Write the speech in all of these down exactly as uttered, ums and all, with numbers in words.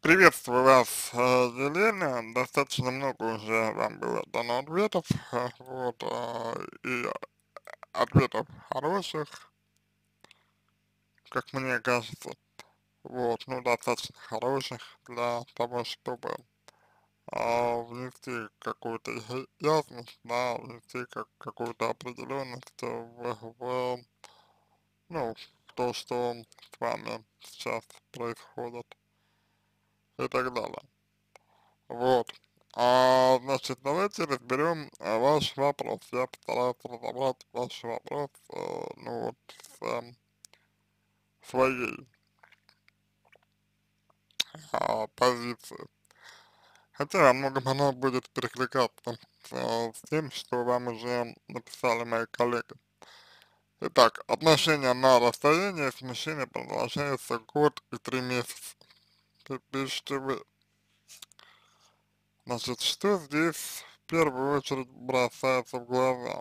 Приветствую вас, э, Елена. Достаточно много уже вам было дано ответов, э, вот, а, и ответов хороших, как мне кажется, вот, ну, достаточно хороших для того, чтобы а, внести какую-то я- ясность, да, внести как, какую-то определенность в, в, ну, в то, что с вами сейчас происходит и так далее. Вот. А, значит, давайте разберем а, ваш вопрос. Я постараюсь разобрать ваш вопрос, э, ну вот, с эм, своей а, позиции. Хотя во многом она будет перекликаться э, с тем, что вам уже написали мои коллеги. Итак, отношения на расстоянии с мужчиной продолжаются год и три месяца. Пи- Пишите вы. Значит, что здесь в первую очередь бросается в глаза?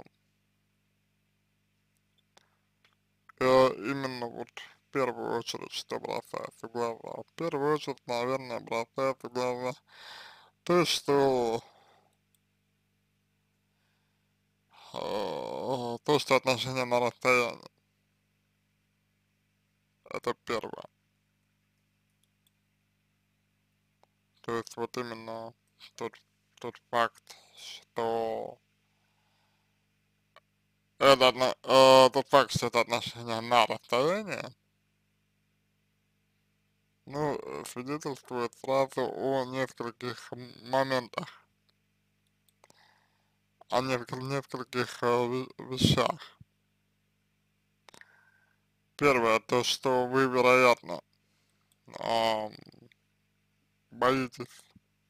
Э, именно вот в первую очередь, что бросается в глаза. В первую очередь, наверное, бросается в глаза то, что э, то, что отношения на расстоянии. Это первое. То есть вот именно тот, тот факт, что это, отно- э, тот факт, что это отношения на расстоянии, ну, э, свидетельствует сразу о нескольких м- моментах, о нескольких, нескольких э, ве- вещах. Первое, то, что вы, вероятно, ам, боитесь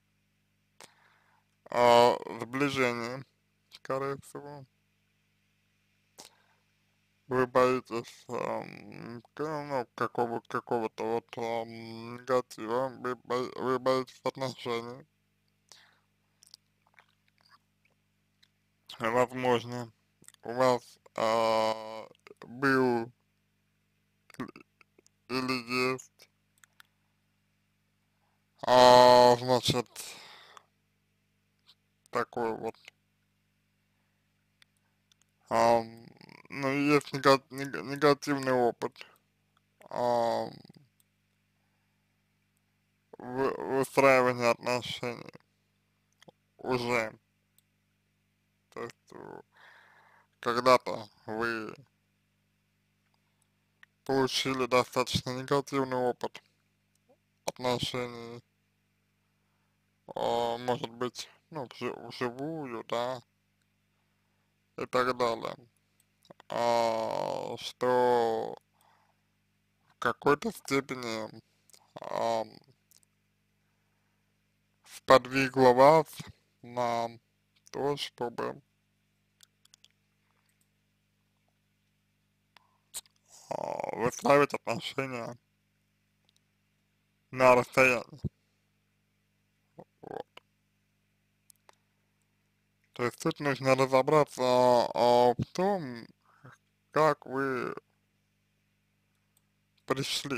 а, сближения, скорее всего. Вы боитесь ам, к- ну, какого, какого-то вот ам, негатива, вы, бо- вы боитесь отношений. Возможно, у вас а, был или есть, а, значит, такой вот, ам, ну, есть нега- нега- негативный опыт ам, вы- выстраивания отношений уже. То есть э, когда-то вы получили достаточно негативный опыт отношений, а, может быть, ну, вжи- вживую, да, и так далее. А, что в какой-то степени ам, сподвигло вас на то, чтобы а, выстраивать отношения на расстоянии. Вот. То есть тут нужно разобраться а, в том, как вы пришли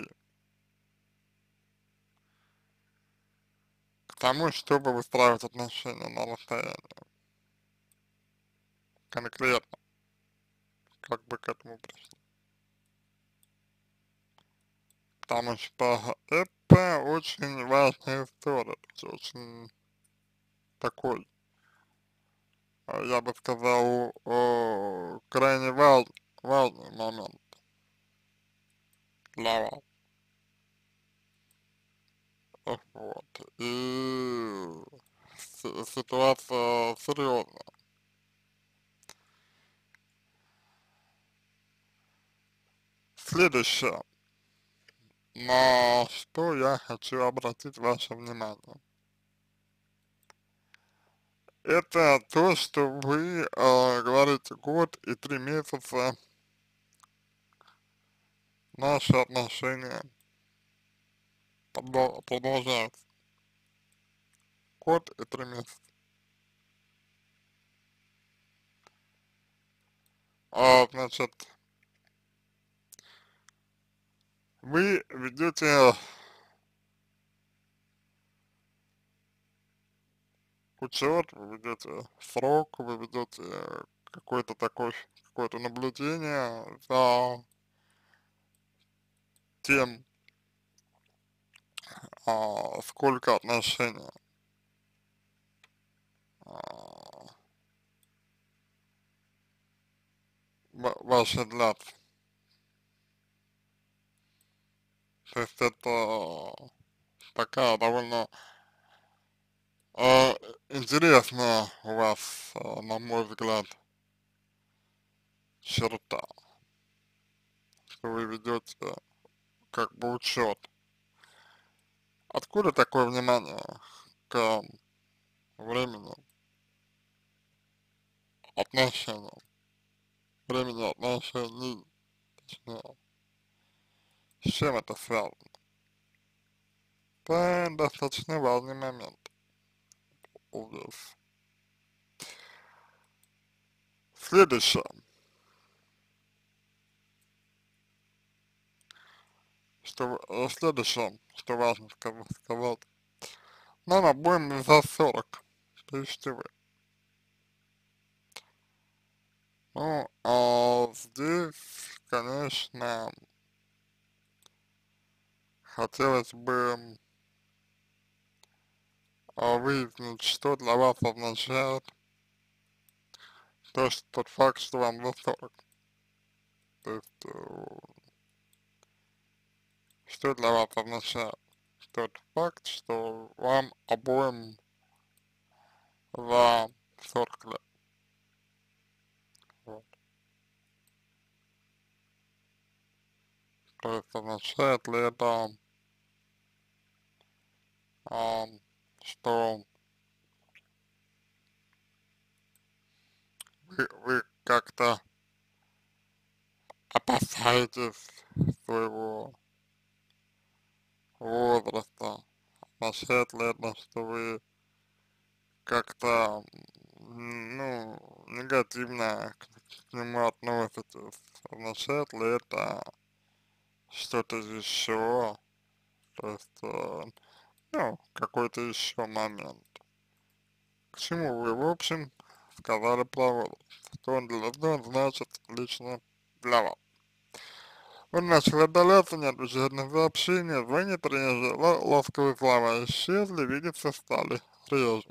к тому, чтобы выстраивать отношения на расстоянии. Конкретно, как бы к этому пришли. Потому что это очень важная история, то есть очень такой, а, я бы сказал, о, крайне важ, важный момент для вас. Э, Вот. И си- ситуация серьезная. Следующее, на что я хочу обратить ваше внимание. Это то, что вы э, говорите год и три месяца наши отношения продол- продолжаются. Год и три месяца. А, значит, вы ведете учет, вы ведете срок, вы ведете какое-то такое, какое-то наблюдение за тем, а, сколько отношения а, ва- ваши длятся. То есть это такая довольно а, интересная у вас, а, на мой взгляд, черта, что вы ведете как бы учет. Откуда такое внимание к времени отношениям, времени отношений, точнее, с чем это связано? Это достаточно важный момент здесь. Следующее, что, э, следующее, что важно ска- сказать, нам обоим за сорок, пишите вы. Ну, а здесь, конечно, хотелось бы а, выяснить, что для вас означает то, что тот факт, что вам за сорок. То есть, э, что для вас означает тот факт, что вам обоим за сорок лет. Вот. То есть означает ли это, а, что вы, вы как-то опасаетесь своего возраста? Означает ли это, что вы как-то, м, ну, негативно к, к нему относитесь? Означает ли это что-то еще? То есть, э, ну, какой-то еще момент. К чему вы, в общем, сказали про возраст? Что он, для, что он значит лично для вас? Он начал отдаляться, не отвечать на сообщения, звонит реже, ла- ласковые слова исчезли, видеться стали реже.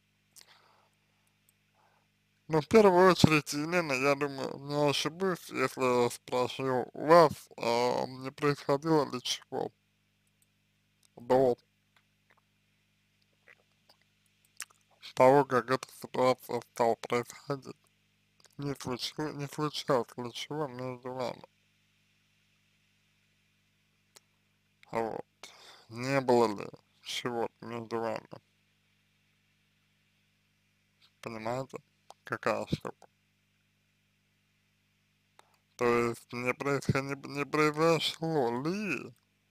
Но в первую очередь, Елена, я думаю, не ошибусь, если спрошу у вас, а, не происходило ли чего до того, как эта ситуация стала происходить? Не, случилось, не случалось ли чего между вами? Вот. Не было ли чего-то между вами? Понимаете? Какая штука? То есть не, происход... не, не произошло ли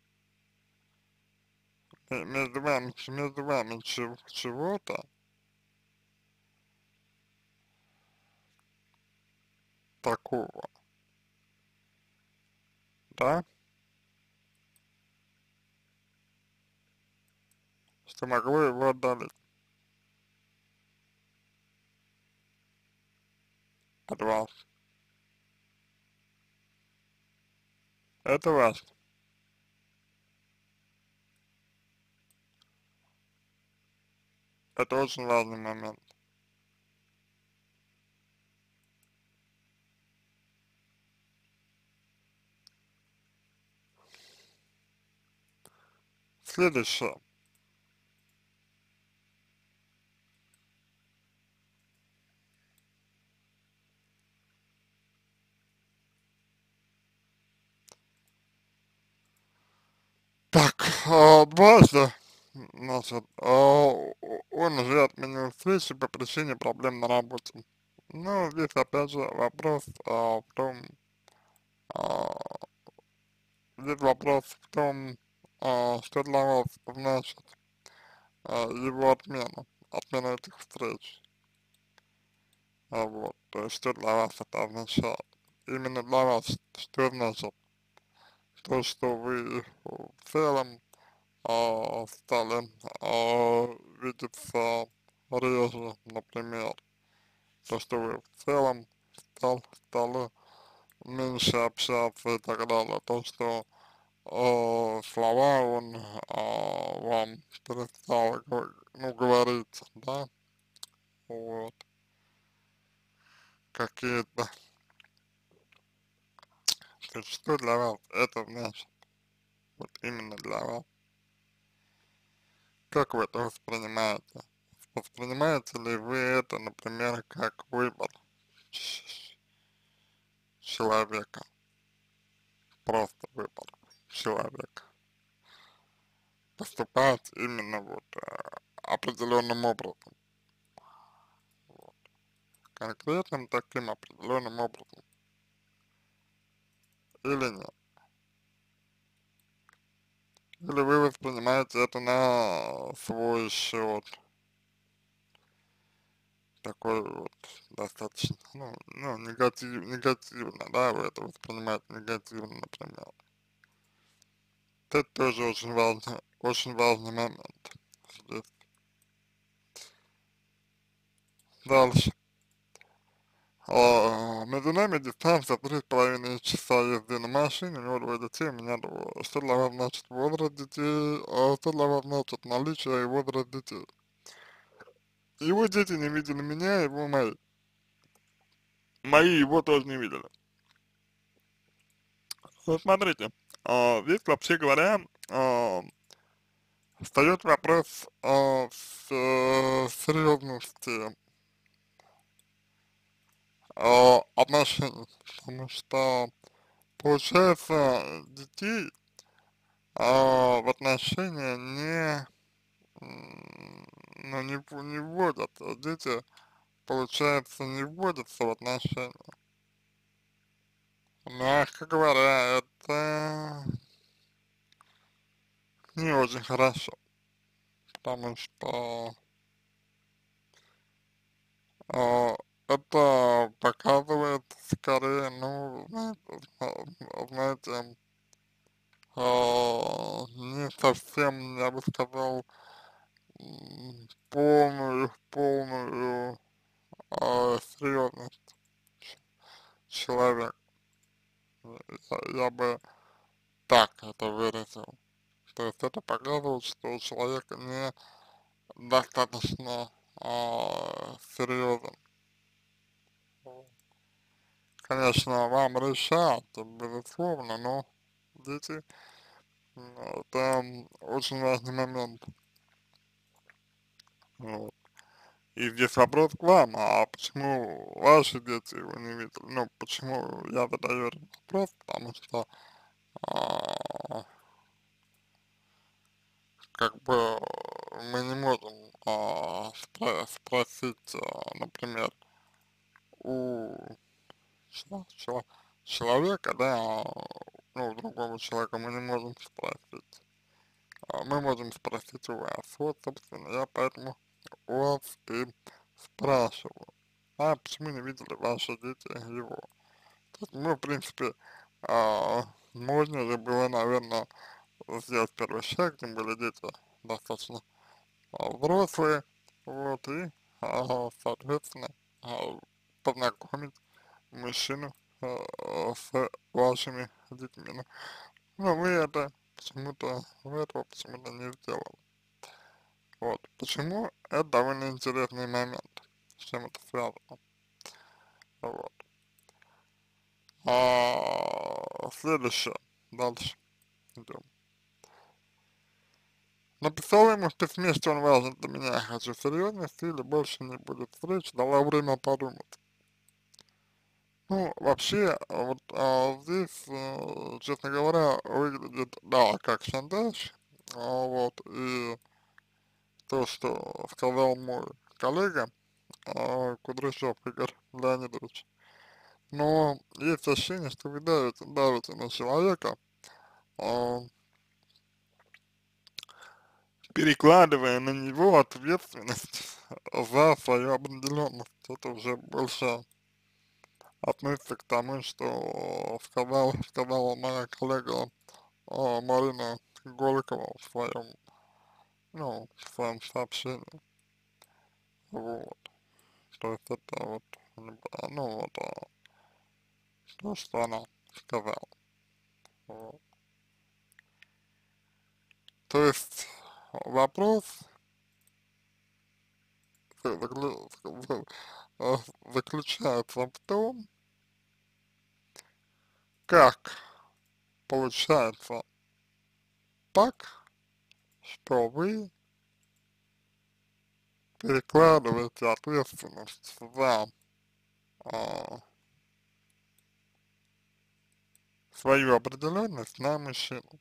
ме- между вами, ч- между вами чего- чего-то такого, да, что могло его отдалить от вас? Это важно. Это очень важный момент. Следующее. Так, а, дважды, значит, а, о- он уже отменил встречу по причине проблем на работе. Ну, здесь опять же вопрос а, в том, а, здесь вопрос в том, а, что для вас значит а, его отмена, отмена этих встреч. А, вот, то есть что для вас это означает? Именно для вас, что значит то, что вы в целом а, стали а, видеться реже, например, то, что вы в целом стал, стали меньше общаться и так далее, то, что э, слова он э, вам перестал, го- ну, говорить, да, вот, какие-то, то есть что для вас это значит, вот именно для вас, как вы это воспринимаете? Воспринимаете ли вы это, например, как выбор ч- человека, просто выбор человека, поступать именно вот э, определенным образом, вот, конкретным таким определенным образом, или нет? Или вы воспринимаете это на свой счет, такой вот достаточно, ну, ну негатив, негативно, да, вы это воспринимаете негативно, например. Это тоже очень важный, очень важный момент здесь. Дальше. А, между нами дистанция три с половиной часа езды на машине, у него двое детей, у меня двое. Что для вас значит возраст детей, а что для вас значит наличие и возраст детей? Его дети не видели меня, его мои. Мои его тоже не видели. Ну, смотрите, а, здесь, вообще говоря, а, встает вопрос о с, э, серьезности а, отношений, потому что, получается, детей а, в отношения не, м, ну, не, в- не вводят, а дети, получается, не вводятся в отношения. Мягко говоря, это не очень хорошо, потому что а, это показывает скорее, ну, знаете, зна- знаете, а, не совсем, я бы сказал, м, полную, полную а, серьезность человека. Я, я бы так это выразил. То есть это показывает, что у человека не достаточно а, серьезен. Конечно, вам решать, безусловно, но дети, м, это очень важный момент. Вот. И здесь вопрос к вам, а почему ваши дети его не видели? Ну, почему я задаю этот вопрос, потому что а, как бы мы не можем а, спро- спросить, а, например, у чела- чела- человека, да, а, ну, у другого человека мы не можем спросить. А мы можем спросить у вас. Вот, собственно, я поэтому у вас и спрашиваю. А почему не видели ваши дети его? То есть мы, в принципе, а, можно ли было, наверное, сделать первый шаг, тем более дети достаточно а, взрослые, вот, и, а, соответственно, а, познакомить мужчину а, с вашими детьми. Ну, но вы это почему-то, вы этого почему-то не сделали. Вот, почему? Это довольно интересный момент, с чем это связано. Вот. А, следующее, дальше идем. Написал ему в письме, что он важен для меня, хочу серьезности или больше не будет встреч, дала время подумать. Ну, вообще, а, вот а, здесь, э, честно говоря, выглядит, да, как шантаж, а, вот, и то, что сказал мой коллега, а, Кудряшов Игорь Леонидович. Но есть ощущение, что вы давите, давите на человека, а, перекладывая на него ответственность за свою определенность. Это уже больше относится к тому, что сказал, сказала моя коллега а, Марина Голикова в своем, ну, в своем сообщении. Вот. То есть это вот, ну вот, а, то, что она сказала. Вот. То есть вопрос заклю- э, заключается в том, как получается так, что вы перекладываете ответственность за а, свою определенность на мужчину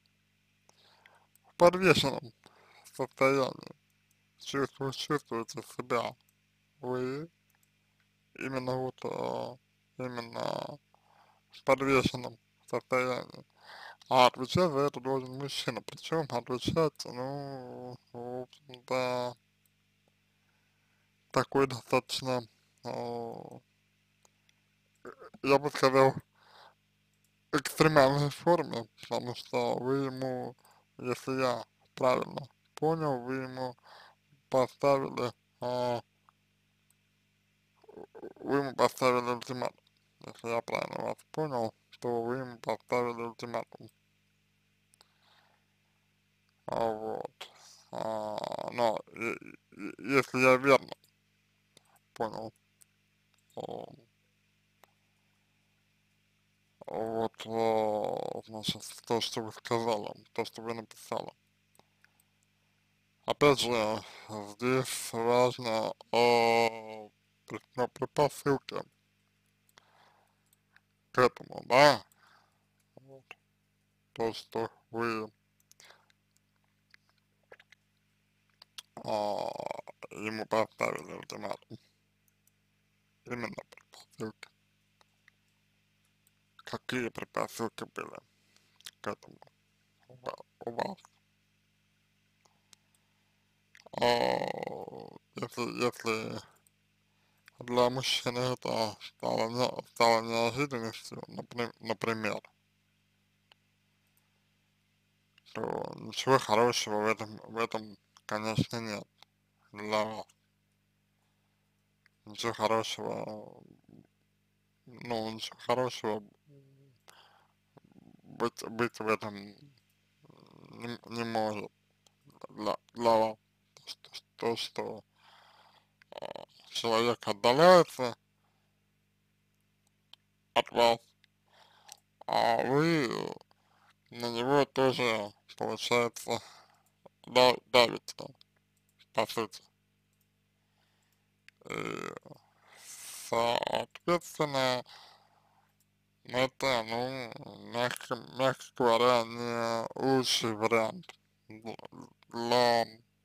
в подвешенном состоянии. Чувствуете, чувствуете себя вы именно вот а, именно в подвешенном состоянии. А отвечать за это должен мужчина. Причем отвечать, ну, в общем-то, такой достаточно, а, я бы сказал, экстремальной форме, потому что вы ему, если я правильно понял, вы ему поставили, а, вы ему поставили ультиматум. Если я правильно вас понял, то вы ему поставили ультиматум. А, вот. А, но и- и- если я верно понял, а, вот, а, значит, то, что вы сказали, то, что вы написали. Опять же, здесь важно о предпосылке к этому, да, вот, то, что вы а, ему поставили ультиматум, именно предпосылки, какие предпосылки были к этому у ва- у вас. А, если, если для мужчины это стало, не- стало неожиданностью, напри- например, то ничего хорошего в этом, в этом, конечно, нет для вас. Ничего хорошего, ну, ничего хорошего быть, быть в этом не, не может для, для вас. То, что, то, что а, человек отдаляется от вас, а вы на него тоже, получается, да, давите, по сути. И, соответственно, это, ну, мягко, мягко говоря, не лучший вариант для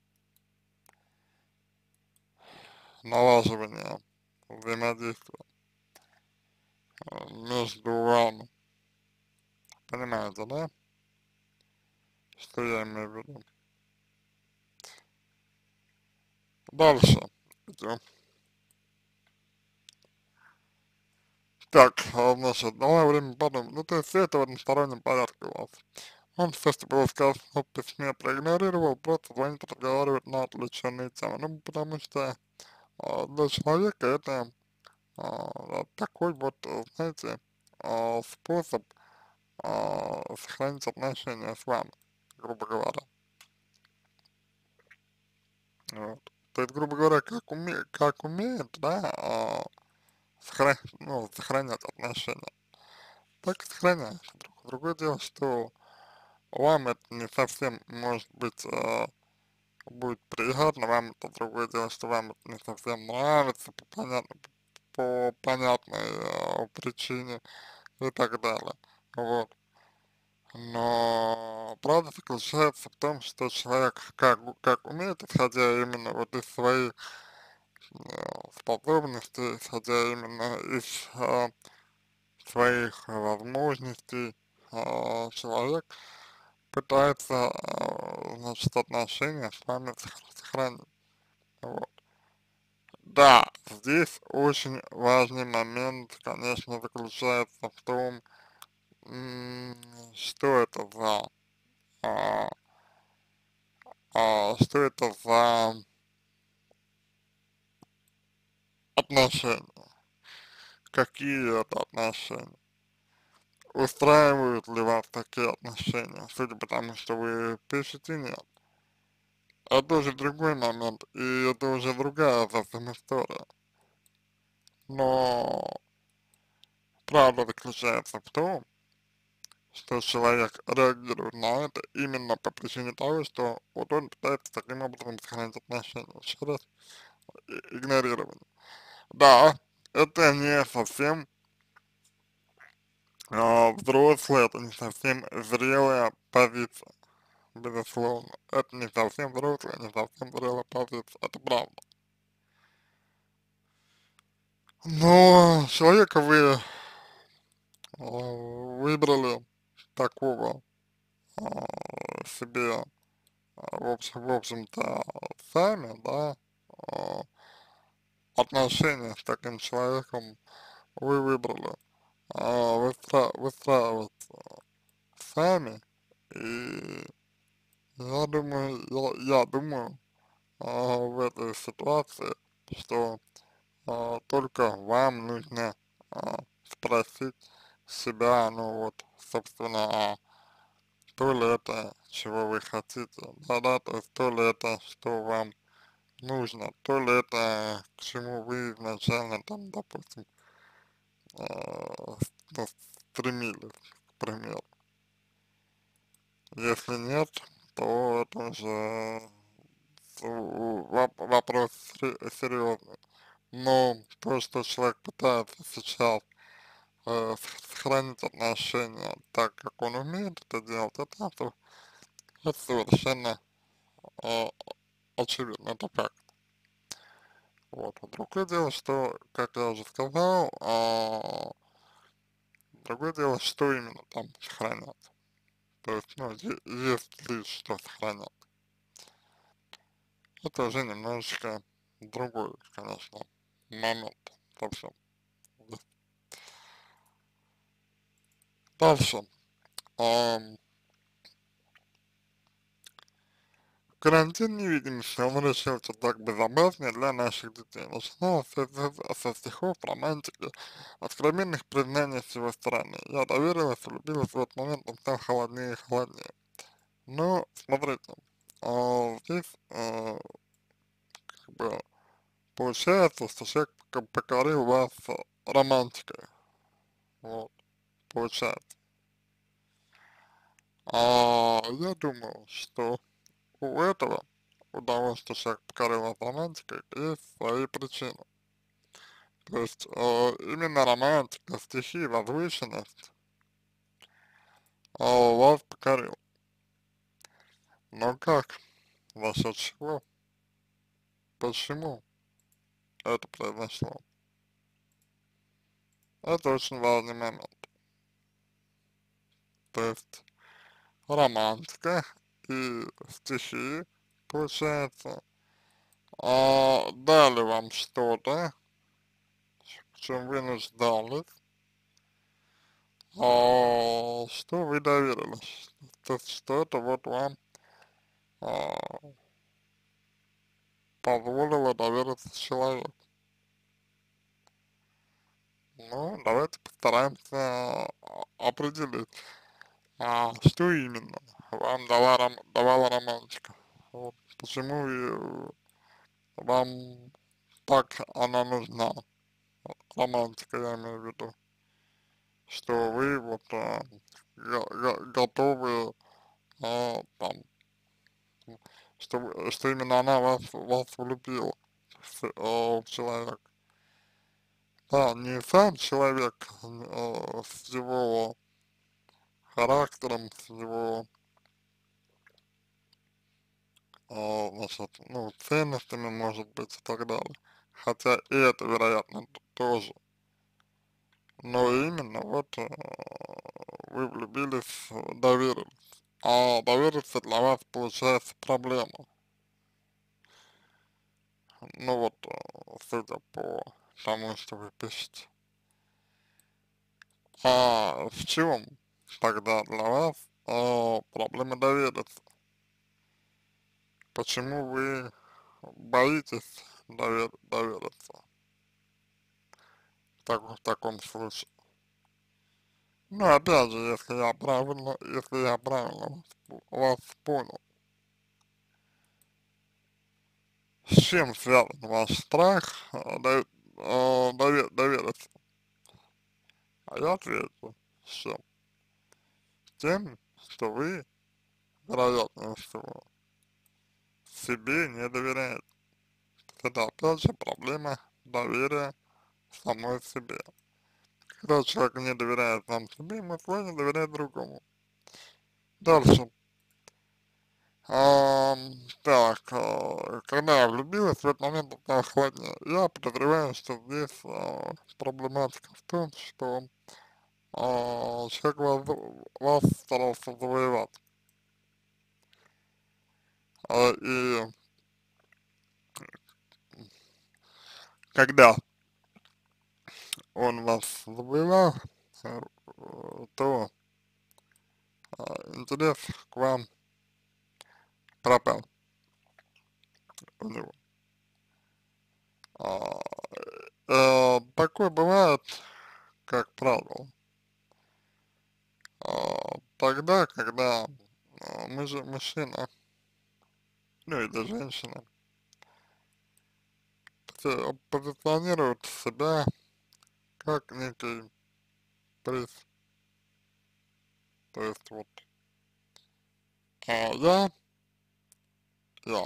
налаживания взаимодействия э, между вами. Понимаете, да? Что я имею в виду? Дальше идем. Так, а, значит, давай время подумать. Ну, то есть все это в одностороннем порядке у вас. Он все, что было сказано в письме, проигнорировал, просто звонит, разговаривает на отвлеченные темы. Ну, потому что а, для человека это а, такой вот, э, знаете, а, способ а, сохранить отношения с вами, грубо говоря. Вот. То есть, грубо говоря, как, уме, как умеет, да, а, сохранять, ну, сохранять отношения, так и сохраняет. Друг- Другое дело, что вам это не совсем, может быть, а, будет приятно, вам это другое дело, что вам это не совсем нравится по, понятно, по понятной а, причине и так далее. Вот. Но правда заключается в том, что человек как, как умеет, исходя именно вот из своих э, способностей, исходя именно из э, своих возможностей, э, человек пытается, э, значит, отношения с вами сох- сохранить. Вот. Да, здесь очень важный момент, конечно, заключается в том, м, что это за, а, а, что это за отношения? Какие это отношения? Устраивают ли вас такие отношения? Судя по тому, что вы пишете, нет. Это уже другой момент, и это уже другая совсем история. Но правда заключается в том, что человек реагирует на это именно по причине того, что вот он пытается таким образом сохранить отношения. Еще раз, и- игнорирование. Да, это не совсем а, взрослая, это не совсем зрелая позиция, безусловно. Это не совсем взрослая, не совсем зрелая позиция, это правда. Но человека вы а, выбрали такого а, себе, а, в общем, в общем-то, сами, да, а, отношения с таким человеком вы выбрали, а, выстра выстраивать сами, и я думаю, я, я думаю, а, в этой ситуации, что а, только вам нужно а, спросить себя, ну вот, собственно, а то ли это, чего вы хотите, да-да, то есть то ли это, что вам нужно, то ли это, к чему вы изначально там, допустим, а, ну, стремились, к примеру. Если нет, то это уже воп- вопрос серьезный. Но то, что человек пытается сейчас э, сохранить отношения так, как он умеет это делать, это, это, это совершенно э, очевидно, это факт. Вот. А другое дело, что, как я уже сказал, а, другое дело, что именно там сохранять. То есть, ну, е- есть ли что сохранять. Это уже немножечко другой, конечно, момент совсем. Дальше. Ам, Карантин невидимости, он решился так безопаснее для наших детей. Начиналось со, со- со стихов, романтики, откровенных признаний с его стороны. Я доверилась, влюбилась, в этот момент он стал холоднее и холоднее. Но, смотрите, а, здесь, а, как бы, получается, что человек пока- покорил вас романтикой, вот, получается. А я думаю, что у этого, у того, что человек покорил вас романтикой, есть свои причины. То есть э, именно романтика, стихи, возвышенность э, вас покорил. Но как? За счет чего? Почему это произошло? Это очень важный момент. То есть романтика и стихи, получается, а, дали вам что-то, в чем вы нуждались, а, что вы доверились. То есть что это вот вам а, позволило довериться человеку. Ну, давайте постараемся а, определить, а, что именно вам дала, ром, давала романтика. Вот, почему и вам так она нужна, романтика, я имею в виду, что вы вот а, го- го- готовы а, там, что, вы- что именно она вас, вас влюбила в, а, в человека. Да, не сам человек а, с его характером, с его а, значит, ну, ценностями, может быть, и так далее. Хотя и это, вероятно, т- тоже. Но именно вот а, вы влюбились, э, доверились. А довериться для вас получается проблема. Ну вот, а, судя по тому, что вы пишете. А в чем тогда для вас а, проблема довериться? Почему вы боитесь довер довериться? так, в таком случае. Ну, опять же, если я правильно, если я правильно вас, по- вас понял, с чем связан ваш страх э, дов- э, дове- довериться? А я отвечу, с чем? С тем, что вы, вероятнее всего, себе не доверяете. Это опять же проблема доверия самой себе. Когда человек не доверяет сам себе, ему сложно доверять другому. Дальше. Ам, так, а, когда я влюбилась, в этот момент стало холоднее. Я подозреваю, что здесь а, проблематика в том, что а, человек вас, вас старался завоевать. А, и когда он вас завоевал, э, то а, интерес к вам пропал у него. А, э, такое бывает, как правило, а, тогда, когда а, мы же мужчина, ну или женщина, пози- позиционируют себя как некий приз. То есть вот а, я, я,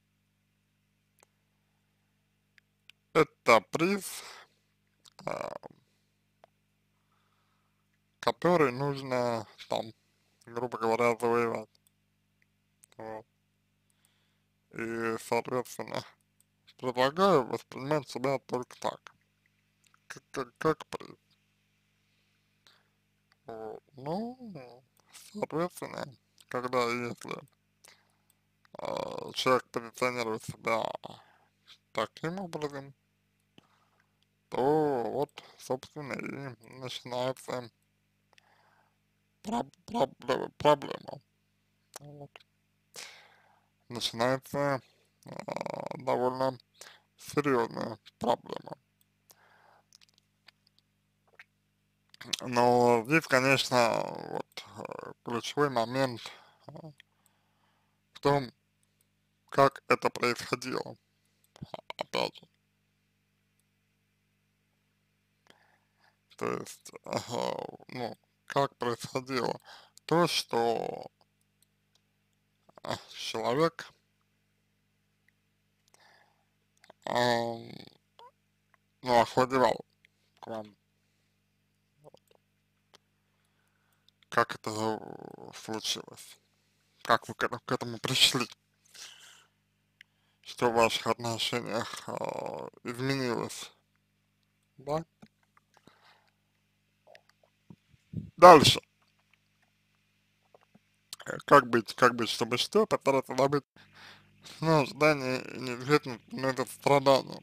это приз, а, который нужно там, грубо говоря, завоевать. Вот. И, соответственно, предлагаю воспринимать себя только так, как, как, как приз. Вот. Ну, соответственно, когда если а, человек позиционирует себя таким образом, то вот, собственно, и начинается проб- проб- проблема. Вот. Начинается а, довольно серьезная проблема. Но здесь, конечно, вот э, ключевой момент э, в том, как это происходило, опять же. То есть, ага, ну, как происходило то, что а, человек, ам, ну, охладевал к вам. Как это э, случилось? Как вы к этому, к этому пришли? Что в ваших отношениях а, изменилось? Да? Дальше. Э, Как быть, как быть, чтобы что? Постараться добыть, ну, ожидание неизвестно, но это страдание.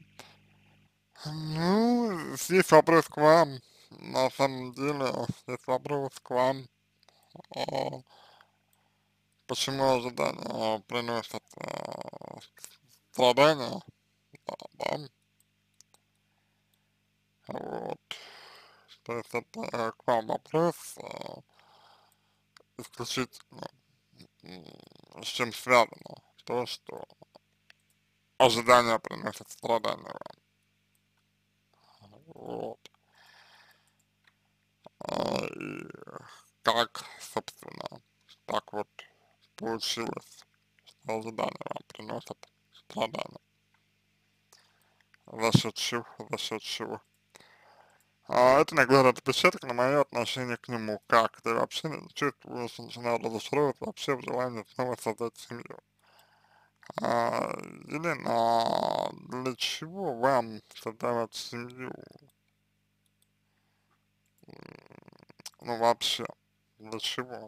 Ну, здесь вопрос к вам. На самом деле, здесь вопрос к вам. А, почему ожидания приносят а, страдания? Да, да, вот. То есть это э, к вам вопрос а, исключительно, м, с чем связано то, что ожидания приносят страдания вам. Вот. А, и как, собственно, так вот получилось, что ожидания вам приносят страдания. За счет чего, за счет чего. А это накладывает отпечаток на мое отношение к нему. Как ты вообще чувствуешь, начинаю разочаровываться вообще в желании снова создать семью. А, Елена, для чего вам создавать семью? Ну вообще, для чего?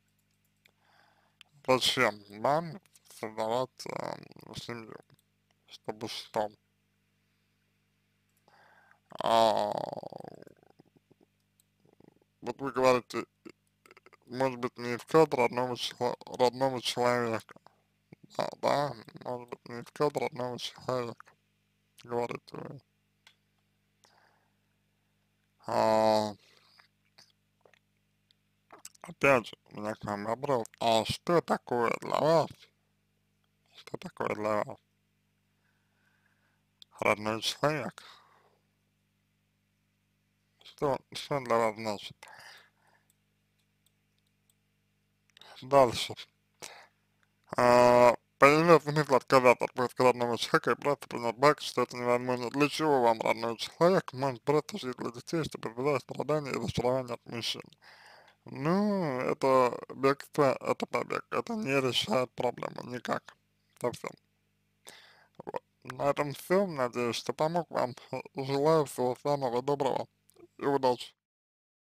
Зачем вам создавать а, семью? Чтобы что? А, вот вы говорите, может быть, не искать родного, чело- родного человека. А, да, может быть, не искать родного человека, говорите вы. А, опять же, у меня к вам вопрос, а что такое для вас, что такое для вас родной человек? Что, что для вас значит? Дальше. А, появился смысл отказаться от поиска родного человека и просто принять факт, что это невозможно. Для чего вам родной человек? Может просто жить для детей, чтобы избежать страдания и разочарования от мужчин. Ну, это бегство, это побег, это не решает проблему никак, совсем. Вот. На этом все, надеюсь, что помог вам. Желаю всего самого доброго и удачи.